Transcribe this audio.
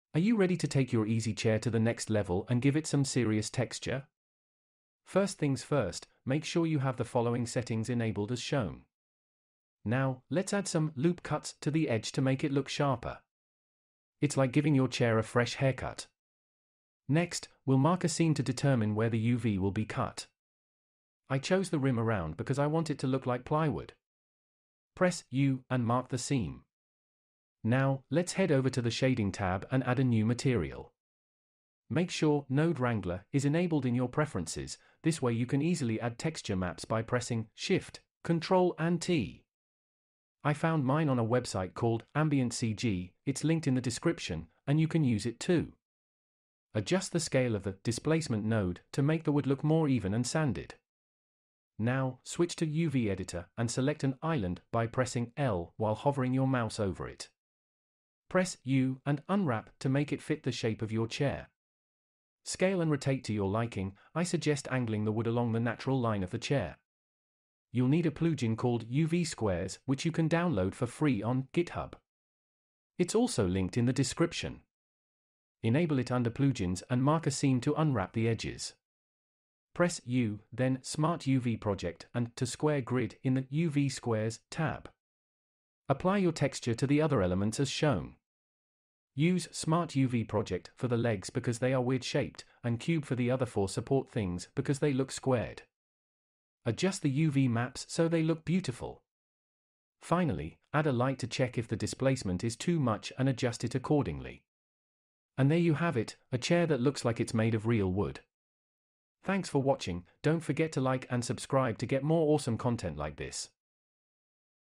Are you ready to take your easy chair to the next level and give it some serious texture? First things first, make sure you have the following settings enabled as shown. Now, let's add some loop cuts to the edge to make it look sharper. It's like giving your chair a fresh haircut. Next, we'll mark a seam to determine where the UV will be cut. I chose the rim around because I want it to look like plywood. Press U and mark the seam. Now, let's head over to the Shading tab and add a new material. Make sure Node Wrangler is enabled in your preferences, this way you can easily add texture maps by pressing Shift, Ctrl and T. I found mine on a website called Ambient CG, it's linked in the description, and you can use it too. Adjust the scale of the displacement node to make the wood look more even and sanded. Now, switch to UV Editor and select an island by pressing L while hovering your mouse over it. Press U and unwrap to make it fit the shape of your chair. Scale and rotate to your liking. I suggest angling the wood along the natural line of the chair. You'll need a plugin called UV Squares, which you can download for free on GitHub. It's also linked in the description. Enable it under plugins and mark a seam to unwrap the edges. Press U, then Smart UV Project and to Square Grid in the UV Squares tab. Apply your texture to the other elements as shown. Use Smart UV Project for the legs because they are weird shaped, and Cube for the other four support things because they look squared. Adjust the UV maps so they look beautiful. Finally, add a light to check if the displacement is too much and adjust it accordingly. And there you have it, a chair that looks like it's made of real wood. Thanks for watching. Don't forget to like and subscribe to get more awesome content like this.